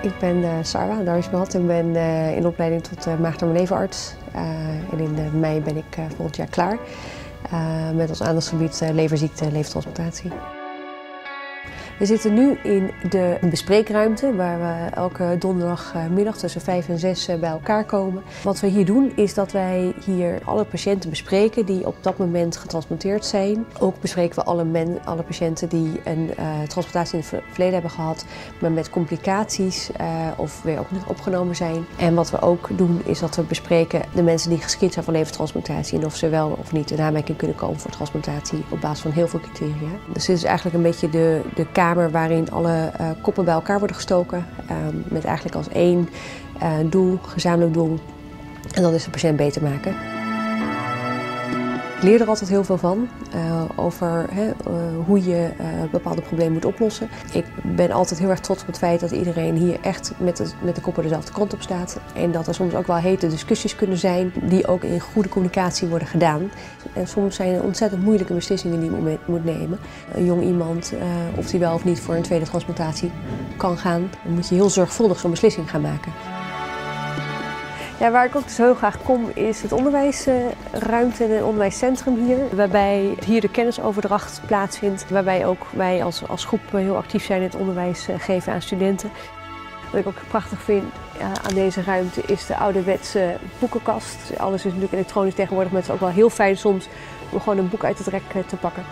Ik ben Sarwa Darismat en ben in opleiding tot maag-darm-leverarts. En in mei ben ik volgend jaar klaar met als aandachtsgebied leverziekte en levertransplantatie. We zitten nu in de bespreekruimte waar we elke donderdagmiddag tussen 5 en 6 bij elkaar komen. Wat we hier doen is dat wij hier alle patiënten bespreken die op dat moment getransplanteerd zijn. Ook bespreken we alle patiënten die een transplantatie in het verleden hebben gehad, maar met complicaties of weer opnieuw opgenomen zijn. En wat we ook doen is dat we bespreken de mensen die geschikt zijn voor levertransplantatie en of ze wel of niet in aanmerking kunnen komen voor transplantatie op basis van heel veel criteria. Dus dit is eigenlijk een beetje de kamer waarin alle koppen bij elkaar worden gestoken. Met eigenlijk als één doel, gezamenlijk doel. En dat is de patiënt beter maken. Ik leer er altijd heel veel van over hoe je bepaalde problemen moet oplossen. Ik ben altijd heel erg trots op het feit dat iedereen hier echt met de koppen dezelfde kant op staat. En dat er soms ook wel hete discussies kunnen zijn die ook in goede communicatie worden gedaan. En soms zijn er ontzettend moeilijke beslissingen die je moet nemen. Een jong iemand, of die wel of niet voor een tweede transplantatie kan gaan, dan moet je heel zorgvuldig zo'n beslissing gaan maken. Ja, waar ik ook dus heel graag kom is het onderwijsruimte en het onderwijscentrum hier. Waarbij hier de kennisoverdracht plaatsvindt. Waarbij ook wij als groep heel actief zijn in het onderwijs geven aan studenten. Wat ik ook prachtig vind aan deze ruimte is de ouderwetse boekenkast. Alles is natuurlijk elektronisch tegenwoordig, maar het is ook wel heel fijn soms om gewoon een boek uit het rek te pakken.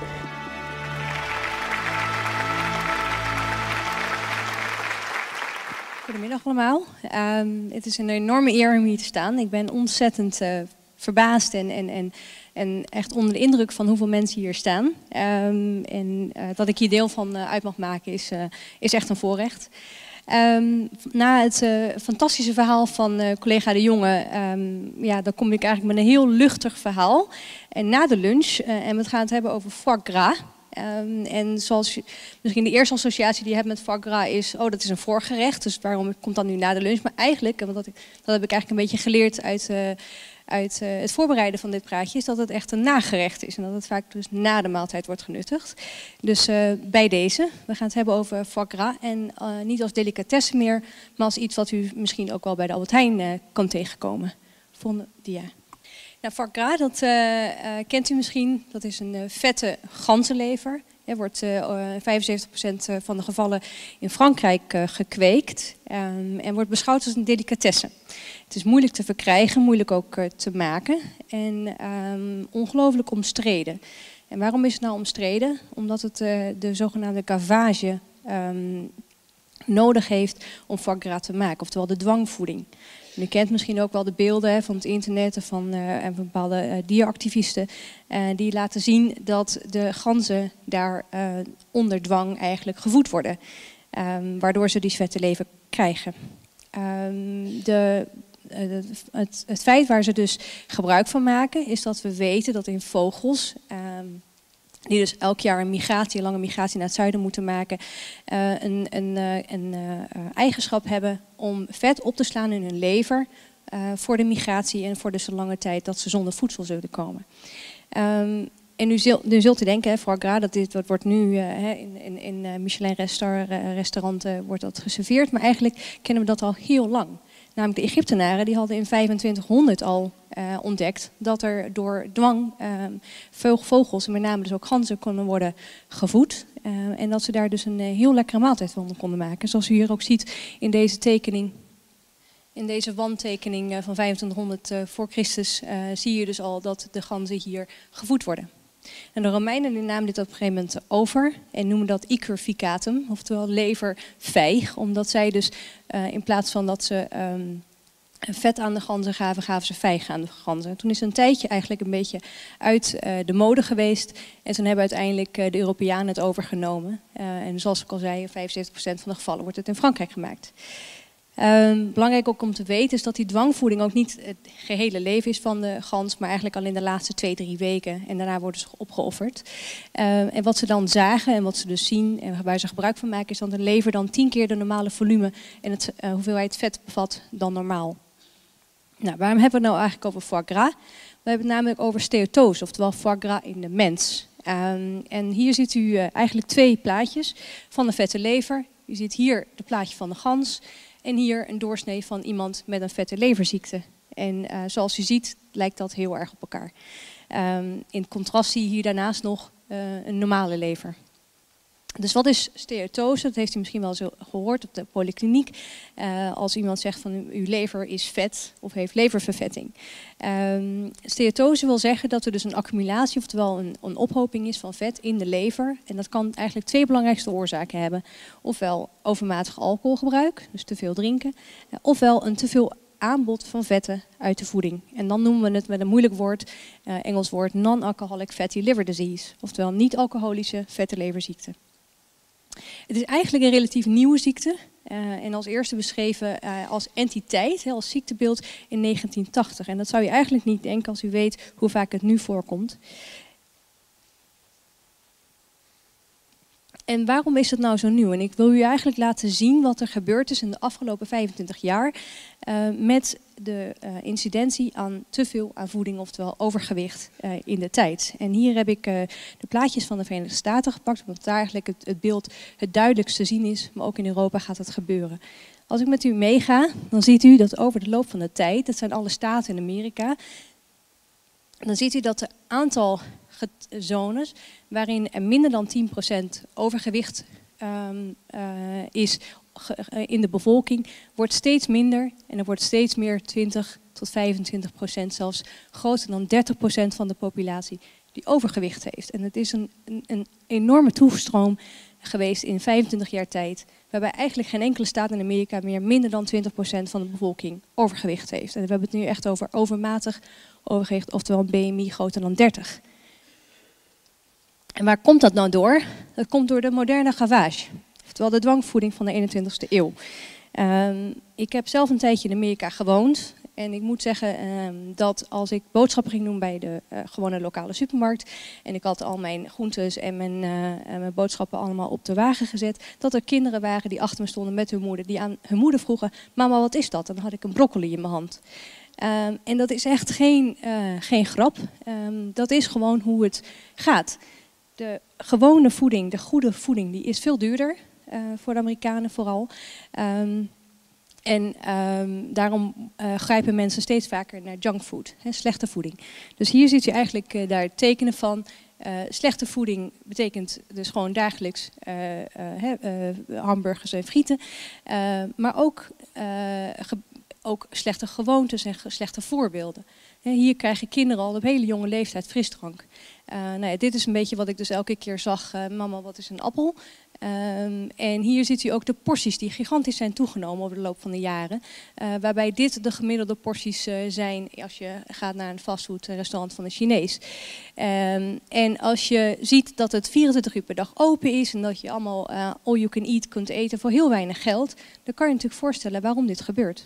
Goedemiddag allemaal. Het is een enorme eer om hier te staan. Ik ben ontzettend verbaasd en echt onder de indruk van hoeveel mensen hier staan. Dat ik hier deel van uit mag maken is echt een voorrecht. Na het fantastische verhaal van collega De Jonge, dan kom ik eigenlijk met een heel luchtig verhaal. En na de lunch, en we gaan het hebben over foie gras. En zoals misschien de eerste associatie die je hebt met foie gras is, oh, dat is een voorgerecht, dus waarom komt dat nu na de lunch? Maar eigenlijk, want dat heb ik eigenlijk een beetje geleerd uit het voorbereiden van dit praatje, is dat het echt een nagerecht is en dat het vaak dus na de maaltijd wordt genuttigd. Dus bij deze, we gaan het hebben over foie gras en niet als delicatesse meer, maar als iets wat u misschien ook wel bij de Albert Heijn kan tegenkomen. Volgende dia. Nou, foie gras, dat kent u misschien. Dat is een vette ganzenlever. Er wordt 75% van de gevallen in Frankrijk gekweekt en wordt beschouwd als een delicatesse. Het is moeilijk te verkrijgen, moeilijk ook te maken en ongelooflijk omstreden. En waarom is het nou omstreden? Omdat het de zogenaamde gavage nodig heeft om foie gras te maken, oftewel de dwangvoeding. U kent misschien ook wel de beelden van het internet en van bepaalde dieractivisten die laten zien dat de ganzen daar onder dwang eigenlijk gevoed worden. Waardoor ze die vette lever krijgen. Het feit waar ze dus gebruik van maken is dat we weten dat in vogels, die dus elk jaar een lange migratie naar het zuiden moeten maken, een eigenschap hebben om vet op te slaan in hun lever voor de migratie en voor dus een lange tijd dat ze zonder voedsel zullen komen. En u zult denken, foie gras, dat wordt nu in Michelin-restauranten wordt dat geserveerd, maar eigenlijk kennen we dat al heel lang. Namelijk de Egyptenaren die hadden in 2500 al ontdekt dat er door dwang vogels, en met name dus ook ganzen, konden worden gevoed. En dat ze daar dus een heel lekkere maaltijd van konden maken. Zoals u hier ook ziet in deze tekening. In deze wandtekening van 2500 voor Christus zie je dus al dat de ganzen hier gevoed worden. En de Romeinen namen dit op een gegeven moment over en noemen dat icor ficatum, oftewel levervijg, omdat zij dus in plaats van dat ze vet aan de ganzen gaven ze vijg aan de ganzen. Toen is een tijdje eigenlijk een beetje uit de mode geweest en toen hebben uiteindelijk de Europeanen het overgenomen. En zoals ik al zei, in 75% van de gevallen wordt het in Frankrijk gemaakt. Belangrijk ook om te weten is dat die dwangvoeding ook niet het gehele leven is van de gans, maar eigenlijk al in de laatste 2-3 weken en daarna worden ze opgeofferd. En wat ze dan zagen en wat ze dus zien en waar ze gebruik van maken is dat een lever dan 10 keer de normale volume en het hoeveelheid vet bevat dan normaal. Nou, waarom hebben we het nou eigenlijk over foie gras? We hebben het namelijk over steatose, oftewel foie gras in de mens. En hier ziet u eigenlijk 2 plaatjes van de vette lever. U ziet hier het plaatje van de gans. En hier een doorsnee van iemand met een vette leverziekte. En zoals u ziet lijkt dat heel erg op elkaar. In contrast zie je hier daarnaast nog een normale lever. Dus wat is steatose? Dat heeft u misschien wel zo gehoord op de polykliniek. Als iemand zegt van uw lever is vet of heeft leververvetting. Steatose wil zeggen dat er dus een accumulatie, oftewel een ophoping is van vet in de lever. En dat kan eigenlijk 2 belangrijkste oorzaken hebben. Ofwel overmatig alcoholgebruik, dus te veel drinken. Ofwel een te veel aanbod van vetten uit de voeding. En dan noemen we het met een moeilijk woord, Engels woord, non-alcoholic fatty liver disease. Oftewel niet-alcoholische vette leverziekte. Het is eigenlijk een relatief nieuwe ziekte. En als eerste beschreven als entiteit, als ziektebeeld in 1980. En dat zou je eigenlijk niet denken als u weet hoe vaak het nu voorkomt. En waarom is het nou zo nieuw? En ik wil u eigenlijk laten zien wat er gebeurd is in de afgelopen 25 jaar met de incidentie aan te veel aan voeding, oftewel overgewicht in de tijd. En hier heb ik de plaatjes van de Verenigde Staten gepakt, omdat daar eigenlijk het beeld het duidelijkst te zien is, maar ook in Europa gaat het gebeuren. Als ik met u meega, dan ziet u dat over de loop van de tijd, dat zijn alle staten in Amerika, dan ziet u dat het aantal zones waarin er minder dan 10% overgewicht is in de bevolking, wordt steeds minder en er wordt steeds meer 20 tot 25%, zelfs groter dan 30% van de populatie die overgewicht heeft. En het is een enorme toestroom geweest in 25 jaar tijd, waarbij eigenlijk geen enkele staat in Amerika meer minder dan 20% van de bevolking overgewicht heeft. En we hebben het nu echt over overmatig overgewicht, oftewel een BMI groter dan 30. En waar komt dat nou door? Dat komt door de moderne gavage, oftewel de dwangvoeding van de 21ste eeuw. Ik heb zelf een tijdje in Amerika gewoond. En ik moet zeggen dat als ik boodschappen ging doen bij de gewone lokale supermarkt, en ik had al mijn groentes en mijn boodschappen allemaal op de wagen gezet, dat er kinderen waren die achter me stonden met hun moeder, die aan hun moeder vroegen: mama, wat is dat? En dan had ik een broccoli in mijn hand. En dat is echt geen grap. Dat is gewoon hoe het gaat. De gewone voeding, de goede voeding, die is veel duurder voor de Amerikanen vooral. Daarom grijpen mensen steeds vaker naar junkfood, slechte voeding. Dus hier ziet u eigenlijk daar tekenen van. Slechte voeding betekent dus gewoon dagelijks hamburgers en frieten. Maar ook slechte gewoontes en slechte voorbeelden. Hier krijgen kinderen al op hele jonge leeftijd frisdrank. Dit is een beetje wat ik dus elke keer zag. Mama, wat is een appel? En hier ziet u ook de porties die gigantisch zijn toegenomen over de loop van de jaren. Waarbij dit de gemiddelde porties zijn als je gaat naar een fastfoodrestaurant van de Chinees. En als je ziet dat het 24 uur per dag open is en dat je allemaal all you can eat kunt eten voor heel weinig geld, dan kan je natuurlijk voorstellen waarom dit gebeurt.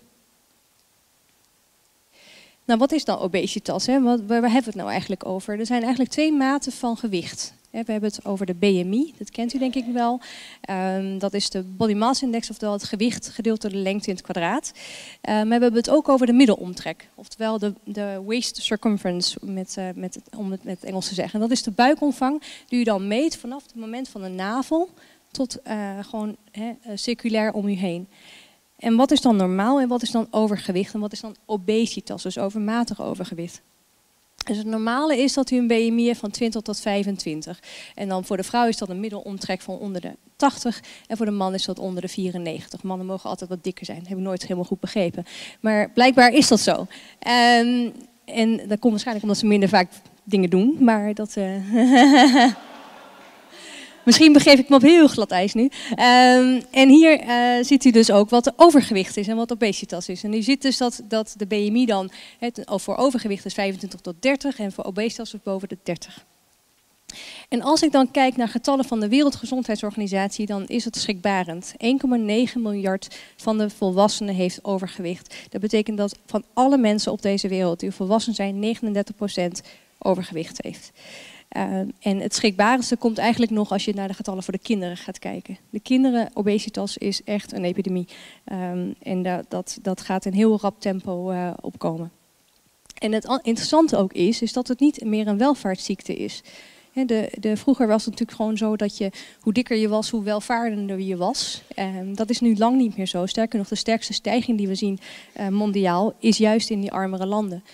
Nou, wat is dan obesitas? Hè? Waar hebben we het nou eigenlijk over? Er zijn eigenlijk 2 maten van gewicht. We hebben het over de BMI, dat kent u denk ik wel. Dat is de Body Mass Index, oftewel het gewicht gedeeld door de lengte in het kwadraat. Maar we hebben het ook over de middelomtrek, oftewel de waist circumference, om het met Engels te zeggen. En dat is de buikomvang die u dan meet vanaf het moment van de navel tot gewoon circulair om u heen. En wat is dan normaal en wat is dan overgewicht en wat is dan obesitas, dus overmatig overgewicht? Dus het normale is dat u een BMI heeft van 20 tot 25. En dan voor de vrouw is dat een middelomtrek van onder de 80 en voor de man is dat onder de 94. Mannen mogen altijd wat dikker zijn, dat heb ik nooit helemaal goed begrepen. Maar blijkbaar is dat zo. En dat komt waarschijnlijk omdat ze minder vaak dingen doen, maar dat... Misschien begeef ik me op heel glad ijs nu. En hier ziet u dus ook wat overgewicht is en wat obesitas is. En u ziet dus dat de BMI dan voor overgewicht is 25 tot 30 en voor obesitas is boven de 30. En als ik dan kijk naar getallen van de Wereldgezondheidsorganisatie, dan is het schrikbarend. 1,9 miljard van de volwassenen heeft overgewicht. Dat betekent dat van alle mensen op deze wereld die volwassen zijn, 39% overgewicht heeft. En het schrikbarendste komt eigenlijk nog als je naar de getallen voor de kinderen gaat kijken. De kinderen, obesitas is echt een epidemie. En dat gaat in heel rap tempo opkomen. En het interessante ook is dat het niet meer een welvaartsziekte is. Vroeger was het natuurlijk gewoon zo dat hoe dikker je was, hoe welvarender je was. Dat is nu lang niet meer zo. Sterker nog, de sterkste stijging die we zien mondiaal is juist in die armere landen.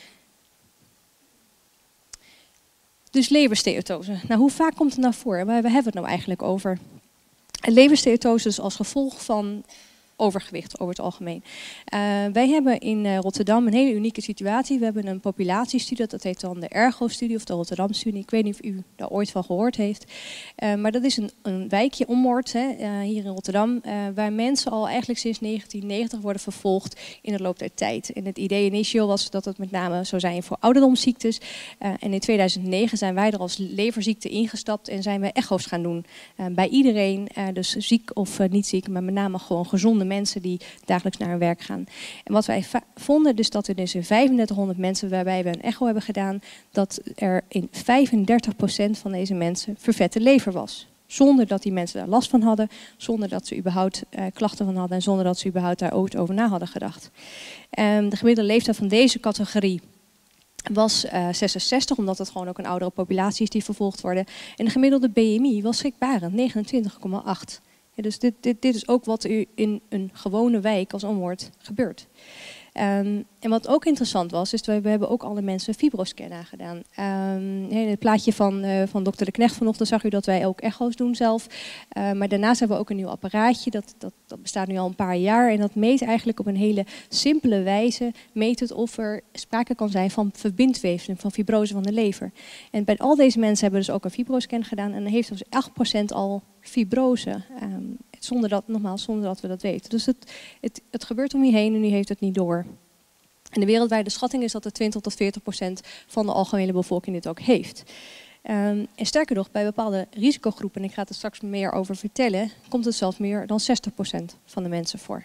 Dus leversteatose. Nou, hoe vaak komt het nou voor? Waar hebben we het nou eigenlijk over? Leversteatose is als gevolg van overgewicht over het algemeen. Wij hebben in Rotterdam een hele unieke situatie. We hebben een populatiestudie, dat heet dan de Ergo-studie of de Rotterdam-studie. Ik weet niet of u daar ooit van gehoord heeft. Maar dat is een wijkje, Ommoord, hier in Rotterdam, waar mensen al eigenlijk sinds 1990 worden vervolgd in de loop der tijd. En het idee initieel was dat het met name zou zijn voor ouderdomsziektes. En in 2009 zijn wij er als leverziekte ingestapt en zijn we echo's gaan doen. Bij iedereen, dus ziek of niet ziek, maar met name gewoon gezonde mensen die dagelijks naar hun werk gaan. En wat wij vonden, dus dat er dus in 3500 mensen waarbij we een echo hebben gedaan, dat er in 35% van deze mensen vervette lever was. Zonder dat die mensen daar last van hadden, zonder dat ze überhaupt klachten van hadden en zonder dat ze überhaupt daar ooit over na hadden gedacht. De gemiddelde leeftijd van deze categorie was 66, omdat het gewoon ook een oudere populatie is die vervolgd worden. En de gemiddelde BMI was schrikbarend, 29,8. Ja, dus dit is ook wat er in een gewone wijk als Ommoord gebeurt. En wat ook interessant was, is dat we hebben ook alle mensen een fibroscan aangedaan. In het plaatje van dokter De Knecht vanochtend zag u dat wij ook echo's doen zelf. Maar daarnaast hebben we ook een nieuw apparaatje, dat bestaat nu al een paar jaar. En dat meet eigenlijk op een hele simpele wijze, meet het of er sprake kan zijn van verbindweefsel, van fibrose van de lever. En bij al deze mensen hebben we dus ook een fibroscan gedaan. En dan heeft dus 8% al fibrose, zonder dat we dat weten. Dus het gebeurt om je heen en u heeft het niet door. En de wereldwijde schatting is dat er 20 tot 40% van de algemene bevolking dit ook heeft. En sterker nog, bij bepaalde risicogroepen, en ik ga er straks meer over vertellen, komt het zelfs meer dan 60% van de mensen voor.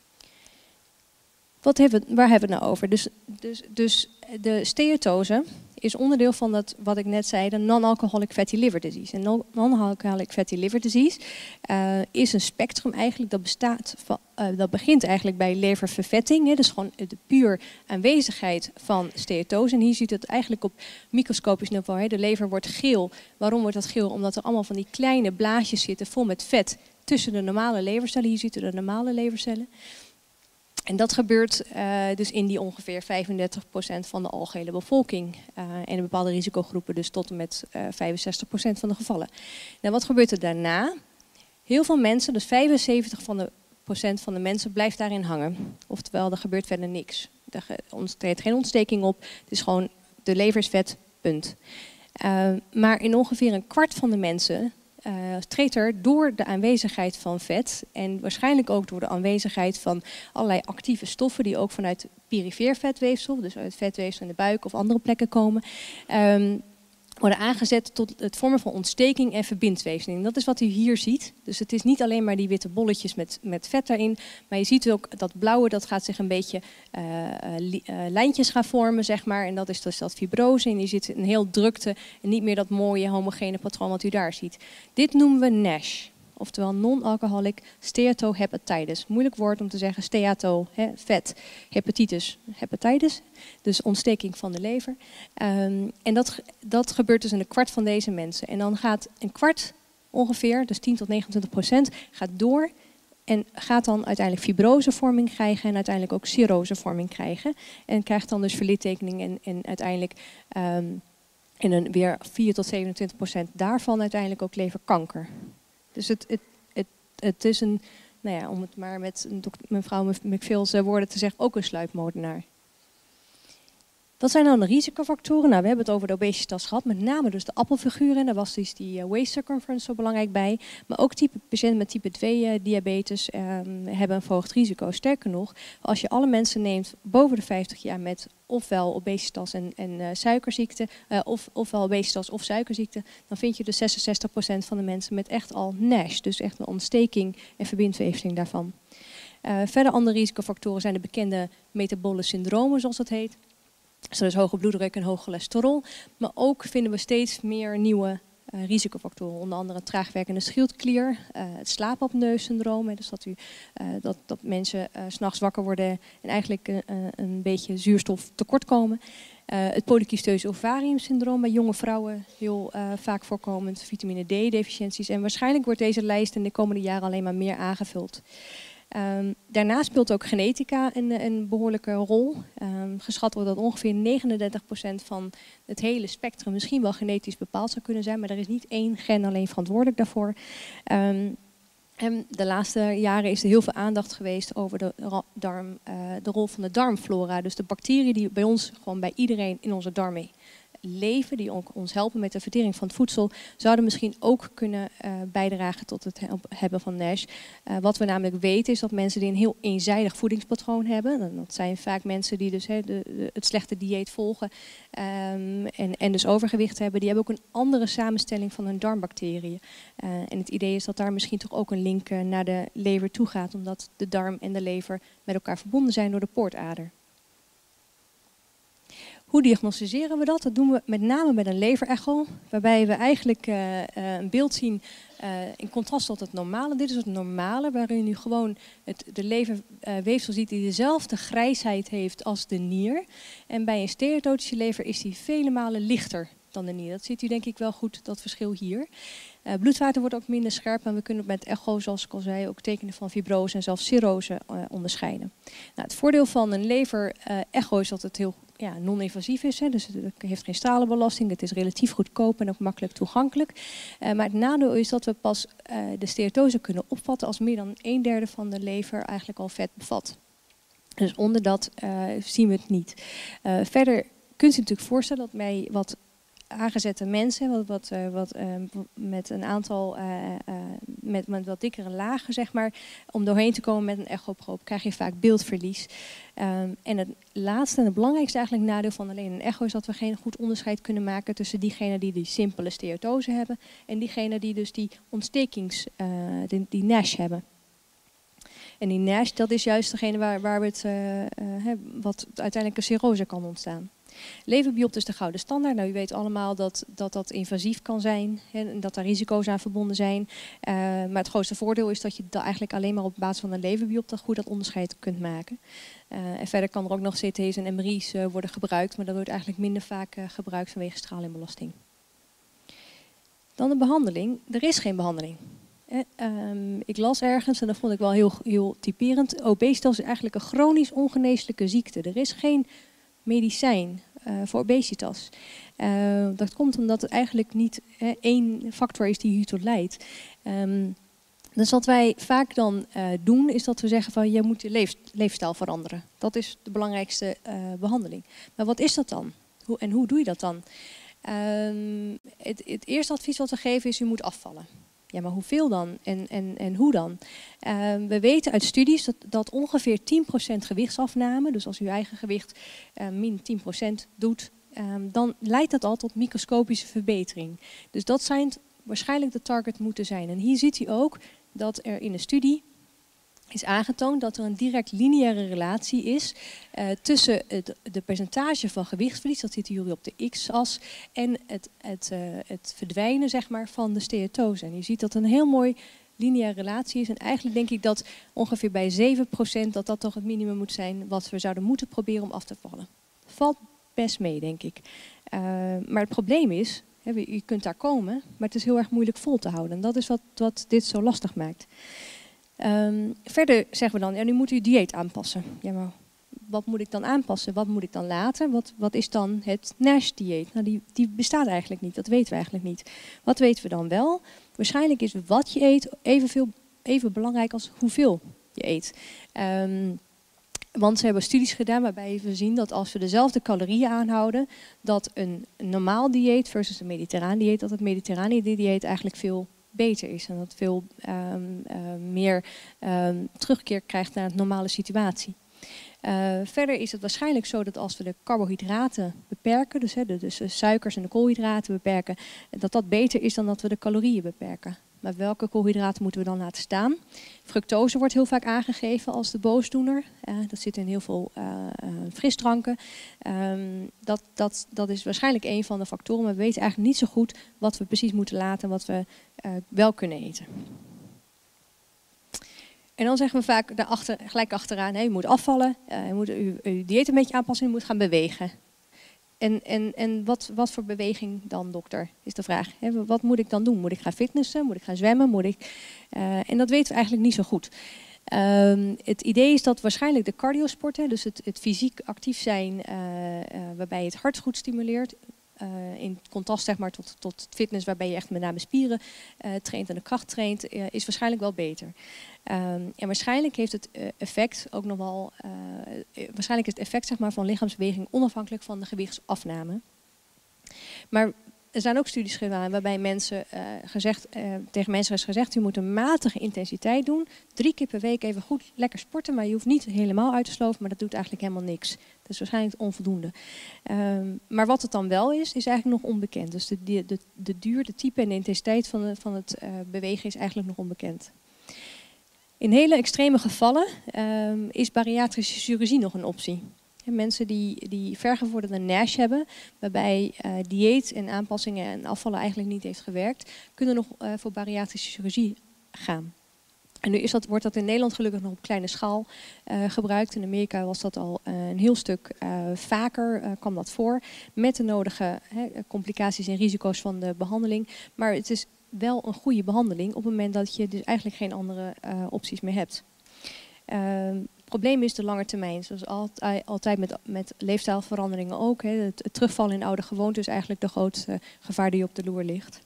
Waar hebben we het nou over? Dus de steatose is onderdeel van dat, wat ik net zei, de non-alcoholic fatty liver disease. En non-alcoholic fatty liver disease is een spectrum eigenlijk dat begint eigenlijk bij leververvetting. Dus gewoon de puur aanwezigheid van steatose. En hier ziet het eigenlijk op microscopisch niveau. De lever wordt geel. Waarom wordt dat geel? Omdat er allemaal van die kleine blaasjes zitten vol met vet tussen de normale levercellen. Hier ziet u de normale levercellen. En dat gebeurt dus in die ongeveer 35% van de algehele bevolking. En in bepaalde risicogroepen dus tot en met 65% van de gevallen. Nou, wat gebeurt er daarna? Heel veel mensen, dus 75% van de mensen blijft daarin hangen. Oftewel, er gebeurt verder niks. Er treedt geen ontsteking op. Het is gewoon, de lever is vet, punt. Maar in ongeveer een kwart van de mensen treedt er door de aanwezigheid van vet en waarschijnlijk ook door de aanwezigheid van allerlei actieve stoffen die ook vanuit perifeer vetweefsel, dus uit vetweefsel in de buik of andere plekken komen, worden aangezet tot het vormen van ontsteking en verbindweefsel. Dat is wat u hier ziet. Dus het is niet alleen maar die witte bolletjes met vet daarin, maar je ziet ook dat blauwe, dat gaat zich een beetje lijntjes gaan vormen, zeg maar. En dat is dus dat fibrose. En je ziet een heel drukte en niet meer dat mooie homogene patroon wat u daar ziet. Dit noemen we NASH. Oftewel non-alcoholic steatohepatitis. Moeilijk woord om te zeggen steato, vet, hepatitis. Dus ontsteking van de lever. En dat gebeurt dus in een kwart van deze mensen. En dan gaat een kwart ongeveer, dus 10 tot 29%, gaat door en gaat dan uiteindelijk fibrosevorming krijgen en uiteindelijk ook cirrosevorming krijgen. En krijgt dan dus verlittekening en uiteindelijk in een weer 4 tot 27% daarvan uiteindelijk ook leverkanker. Dus het is een, nou ja, om het maar met mevrouw McPhil's woorden te zeggen, ook een sluipmoordenaar. Wat zijn dan de risicofactoren? Nou, we hebben het over de obesitas gehad, met name dus de appelfiguren. En daar was dus die waist circumference zo belangrijk bij. Maar ook patiënten met type 2 diabetes hebben een verhoogd risico. Sterker nog, als je alle mensen neemt boven de 50 jaar met ofwel obesitas en suikerziekte, ofwel obesitas of suikerziekte, dan vind je dus 66% van de mensen met echt al NASH. Dus echt een ontsteking en verbindweefseling daarvan. Verder andere risicofactoren zijn de bekende metabole syndromen, zoals dat heet. Dus hoge bloeddruk en hoog cholesterol. Maar ook vinden we steeds meer nieuwe risicofactoren. Onder andere traagwerkende schildklier, het slaapapneu-syndroom. Dus dat mensen 's nachts wakker worden en eigenlijk een beetje zuurstof tekort komen. Het polycysteuze ovariumsyndroom bij jonge vrouwen, heel vaak voorkomend. Vitamine D-deficiënties. En waarschijnlijk wordt deze lijst in de komende jaren alleen maar meer aangevuld. Daarnaast speelt ook genetica een behoorlijke rol. Geschat wordt dat ongeveer 39% van het hele spectrum misschien wel genetisch bepaald zou kunnen zijn. Maar er is niet één gen alleen verantwoordelijk daarvoor. En de laatste jaren is er heel veel aandacht geweest over de rol van de darmflora. Dus de bacteriën die bij ons, gewoon bij iedereen in onze darmen leven, die ook ons helpen met de vertering van het voedsel, zouden misschien ook kunnen bijdragen tot het hebben van NASH. Wat we namelijk weten is dat mensen die een heel eenzijdig voedingspatroon hebben, en dat zijn vaak mensen die dus het slechte dieet volgen en dus overgewicht hebben, die hebben ook een andere samenstelling van hun darmbacteriën. En het idee is dat daar misschien toch ook een link naar de lever toe gaat, omdat de darm en de lever met elkaar verbonden zijn door de poortader. Hoe diagnosticeren we dat? Dat doen we met name met een leverecho, waarbij we eigenlijk een beeld zien in contrast tot het normale. Dit is het normale, waarin u gewoon de leverweefsel ziet die dezelfde grijsheid heeft als de nier. En bij een steatotische lever is die vele malen lichter dan de nier. Dat ziet u denk ik wel goed, dat verschil hier. Bloedvaten wordt ook minder scherp en we kunnen met echo, zoals ik al zei, ook tekenen van fibrose en zelfs cirrose onderscheiden. Nou, het voordeel van een lever-echo is dat het heel non-invasief is. Dus het heeft geen stralenbelasting, het is relatief goedkoop en ook makkelijk toegankelijk. Maar het nadeel is dat we pas de steatose kunnen opvatten als meer dan 1/3 van de lever eigenlijk al vet bevat. Dus onder dat zien we het niet. Verder kunt u natuurlijk voorstellen dat bij wat aangezette mensen, met een aantal met wat dikkere lagen, zeg maar, om doorheen te komen met een echoproop, krijg je vaak beeldverlies. En het laatste en het belangrijkste eigenlijk nadeel van alleen een echo is dat we geen goed onderscheid kunnen maken tussen diegenen die die simpele steatose hebben en diegenen die dus die ontstekings, die NASH hebben. En die NASH, dat is juist degene waar we wat uiteindelijk een cirrose kan ontstaan. Leverbiopte is de gouden standaard. Nou, u weet allemaal dat invasief kan zijn en dat daar risico's aan verbonden zijn. Maar het grootste voordeel is dat je eigenlijk alleen maar op basis van een leverbiopte goed dat onderscheid kunt maken. En verder kan er ook nog CT's en MRI's worden gebruikt, maar dat wordt eigenlijk minder vaak gebruikt vanwege stralinbelasting. Dan de behandeling. Er is geen behandeling. Ik las ergens, en dat vond ik wel heel typerend, obesitas is eigenlijk een chronisch ongeneeslijke ziekte. Er is geen medicijn voor obesitas. Dat komt omdat het eigenlijk niet één factor is die hiertoe leidt. Dus wat wij vaak dan doen, is dat we zeggen van je moet je leefstijl veranderen. Dat is de belangrijkste behandeling. Maar wat is dat dan? Hoe doe je dat dan? Het eerste advies wat we geven is u moet afvallen. Ja, maar hoeveel dan? En hoe dan? We weten uit studies dat ongeveer 10% gewichtsafname, dus als u eigen gewicht min 10% doet, dan leidt dat al tot microscopische verbetering. Dus dat zijn waarschijnlijk de target moeten zijn. En hier ziet u ook dat er in een studie is aangetoond dat er een direct lineaire relatie is tussen de percentage van gewichtsverlies, dat zit hier op de x-as, en het verdwijnen, zeg maar, van de steatose. En je ziet dat een heel mooi lineaire relatie is. En eigenlijk denk ik dat ongeveer bij 7% dat toch het minimum moet zijn wat we zouden moeten proberen om af te vallen. Valt best mee, denk ik. Maar het probleem is, je kunt daar komen, maar het is heel erg moeilijk vol te houden. En dat is wat dit zo lastig maakt. Verder zeggen we dan, ja, nu moet u dieet aanpassen. Ja, maar wat moet ik dan aanpassen? Wat moet ik dan laten? Wat is dan het NASH-dieet? Nou, die bestaat eigenlijk niet, dat weten we eigenlijk niet. Wat weten we dan wel? Waarschijnlijk is wat je eet even belangrijk als hoeveel je eet. Want ze hebben studies gedaan waarbij we zien dat als we dezelfde calorieën aanhouden, dat een normaal dieet versus een mediterraan dieet, dat het mediterrane dieet eigenlijk veel beter is en dat veel meer terugkeer krijgt naar de normale situatie. Verder is het waarschijnlijk zo dat als we de carbohydraten beperken, dus de suikers en de koolhydraten beperken, dat beter is dan dat we de calorieën beperken. Maar welke koolhydraten moeten we dan laten staan? Fructose wordt heel vaak aangegeven als de boosdoener. Dat zit in heel veel frisdranken. Dat is waarschijnlijk een van de factoren, maar we weten eigenlijk niet zo goed wat we precies moeten laten en wat we wel kunnen eten. En dan zeggen we vaak gelijk achteraan, je moet afvallen, je moet uw dieet een beetje aanpassen en je moet gaan bewegen. En wat voor beweging dan, dokter, is de vraag. Wat moet ik dan doen? Moet ik gaan fitnessen? Moet ik gaan zwemmen? En dat weten we eigenlijk niet zo goed. Het idee is dat waarschijnlijk de cardiosporten, dus het fysiek actief zijn, waarbij je het hart goed stimuleert, in contrast zeg maar, tot fitness waarbij je echt met name spieren traint en de kracht traint, is waarschijnlijk wel beter. En waarschijnlijk heeft het effect ook nog wel, waarschijnlijk is het effect zeg maar, van lichaamsbeweging onafhankelijk van de gewichtsafname. Maar er zijn ook studies gedaan waarbij tegen mensen is gezegd, u moet een matige intensiteit doen. 3 keer per week even goed lekker sporten, maar je hoeft niet helemaal uit te sloven, maar dat doet eigenlijk helemaal niks. Dat is waarschijnlijk onvoldoende. Maar wat het dan wel is eigenlijk nog onbekend. Dus de duur, de type en de intensiteit van het bewegen is eigenlijk nog onbekend. In hele extreme gevallen is bariatrische chirurgie nog een optie. Mensen die vergevorderde NASH hebben, waarbij dieet en aanpassingen en afvallen eigenlijk niet heeft gewerkt, kunnen nog voor bariatrische chirurgie gaan. En nu wordt dat in Nederland gelukkig nog op kleine schaal gebruikt. In Amerika was dat al een heel stuk vaker, kwam dat voor, met de nodige complicaties en risico's van de behandeling. Maar het is wel een goede behandeling op het moment dat je dus eigenlijk geen andere opties meer hebt. Het probleem is de lange termijn, zoals altijd met leefstijlveranderingen ook. Het terugvallen in oude gewoonten is eigenlijk de grootste gevaar die op de loer ligt.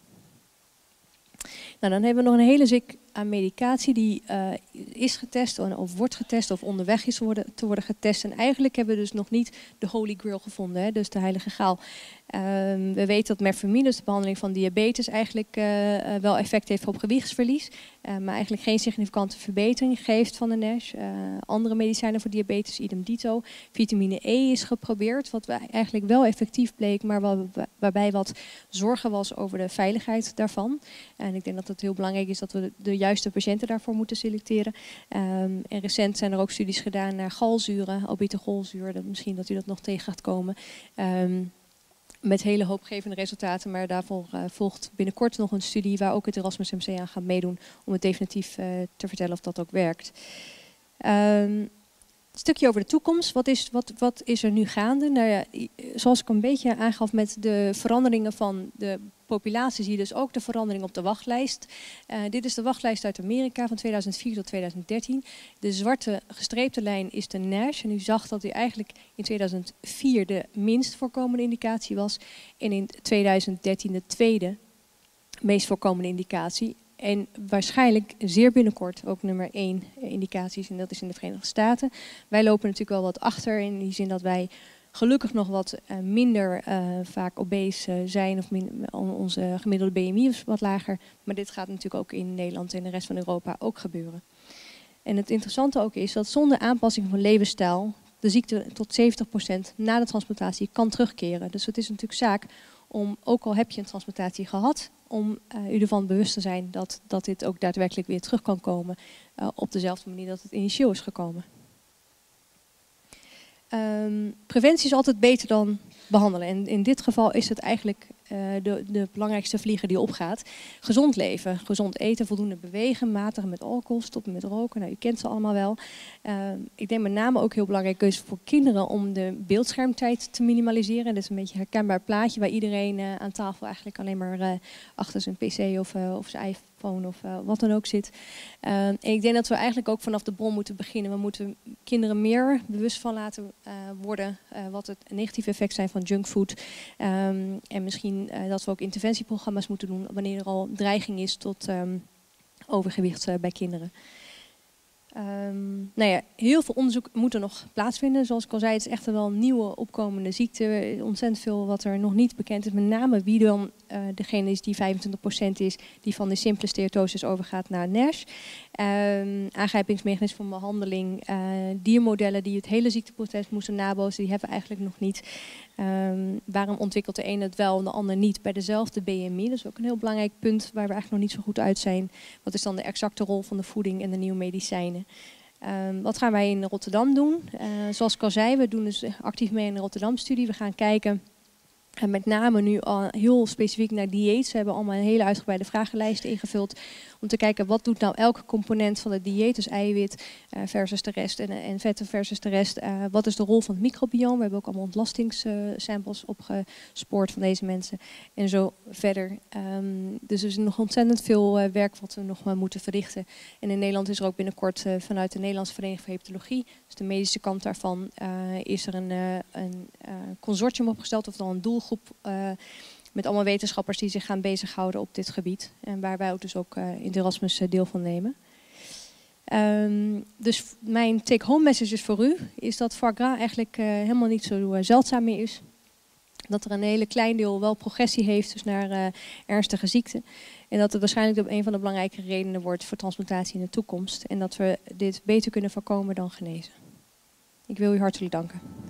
Nou, dan hebben we nog een hele zik aan medicatie die is getest of wordt getest of onderweg is te worden getest. En eigenlijk hebben we dus nog niet de holy grail gevonden, dus de heilige graal. We weten dat metformine, dus de behandeling van diabetes, eigenlijk wel effect heeft op gewichtsverlies. Maar eigenlijk geen significante verbetering geeft van de NASH. Andere medicijnen voor diabetes, idem dito. Vitamine E is geprobeerd, wat eigenlijk wel effectief bleek, maar waarbij wat zorgen was over de veiligheid daarvan. En ik denk dat het heel belangrijk is dat we de juiste patiënten daarvoor moeten selecteren. En recent zijn er ook studies gedaan naar galzuren, albuterolzuur. Misschien dat u dat nog tegen gaat komen. Met hele hoopgevende resultaten, maar daarvoor volgt binnenkort nog een studie waar ook het Erasmus MC aan gaat meedoen om het definitief te vertellen of dat ook werkt. Een stukje over de toekomst. Wat is er nu gaande? Nou ja, zoals ik een beetje aangaf met de veranderingen van de populatie, zie je dus ook de verandering op de wachtlijst. Dit is de wachtlijst uit Amerika van 2004 tot 2013. De zwarte gestreepte lijn is de NASH. En u zag dat die eigenlijk in 2004 de minst voorkomende indicatie was. En in 2013 de tweede meest voorkomende indicatie. En waarschijnlijk zeer binnenkort ook nummer 1 indicaties. En dat is in de Verenigde Staten. Wij lopen natuurlijk wel wat achter in die zin dat wij gelukkig nog wat minder vaak obese zijn. Of onze gemiddelde BMI is wat lager. Maar dit gaat natuurlijk ook in Nederland en de rest van Europa ook gebeuren. En het interessante ook is dat zonder aanpassing van levensstijl de ziekte tot 70% na de transplantatie kan terugkeren. Dus het is natuurlijk zaak om, ook al heb je een transplantatie gehad, om u ervan bewust te zijn dat dit ook daadwerkelijk weer terug kan komen op dezelfde manier dat het initieel is gekomen. Preventie is altijd beter dan behandelen. En in dit geval is het eigenlijk de belangrijkste vlieger die opgaat. Gezond leven, gezond eten, voldoende bewegen, matig met alcohol, stoppen met roken. Nou, u kent ze allemaal wel. Ik denk met name ook heel belangrijk is voor kinderen om de beeldschermtijd te minimaliseren. Dat is een beetje een herkenbaar plaatje waar iedereen aan tafel eigenlijk alleen maar achter zijn pc of zijn iPhone of wat dan ook zit. En ik denk dat we eigenlijk ook vanaf de bron moeten beginnen. We moeten kinderen meer bewust van laten worden wat het negatieve effect zijn van junkfood. En misschien dat we ook interventieprogramma's moeten doen wanneer er al dreiging is tot overgewicht bij kinderen. Nou ja, heel veel onderzoek moet er nog plaatsvinden. Zoals ik al zei, het is echt wel een nieuwe opkomende ziekte. Ontzettend veel wat er nog niet bekend is. Met name wie dan degene is die 25% is die van de simpele steatosis overgaat naar NASH. Aangrijpingsmechanismen van behandeling, diermodellen die het hele ziekteproces moesten nabootsen, die hebben we eigenlijk nog niet. Waarom ontwikkelt de ene het wel en de ander niet bij dezelfde BMI? Dat is ook een heel belangrijk punt waar we eigenlijk nog niet zo goed uit zijn. Wat is dan de exacte rol van de voeding en de nieuwe medicijnen? Wat gaan wij in Rotterdam doen? Zoals ik al zei, we doen dus actief mee in de Rotterdam-studie. We gaan kijken En met name nu al heel specifiek naar dieet. Ze hebben allemaal een hele uitgebreide vragenlijst ingevuld om te kijken wat doet nou elke component van het dieet, dus eiwit versus de rest en vetten versus de rest. Wat is de rol van het microbioom? We hebben ook allemaal ontlastingssamples opgespoord van deze mensen en zo verder. Dus er is nog ontzettend veel werk wat we nog moeten verrichten. En in Nederland is er ook binnenkort vanuit de Nederlandse Vereniging voor Hepatologie, dus de medische kant daarvan, is er een consortium opgesteld, of dan een doelgroep met allemaal wetenschappers die zich gaan bezighouden op dit gebied. En waar wij ook dus ook in het Erasmus deel van nemen. Dus mijn take-home message voor u is dat foie gras eigenlijk helemaal niet zo zeldzaam meer is. Dat er een hele klein deel wel progressie heeft, dus naar ernstige ziekten. En dat het waarschijnlijk een van de belangrijke redenen wordt voor transplantatie in de toekomst. En dat we dit beter kunnen voorkomen dan genezen. Ik wil u hartelijk danken.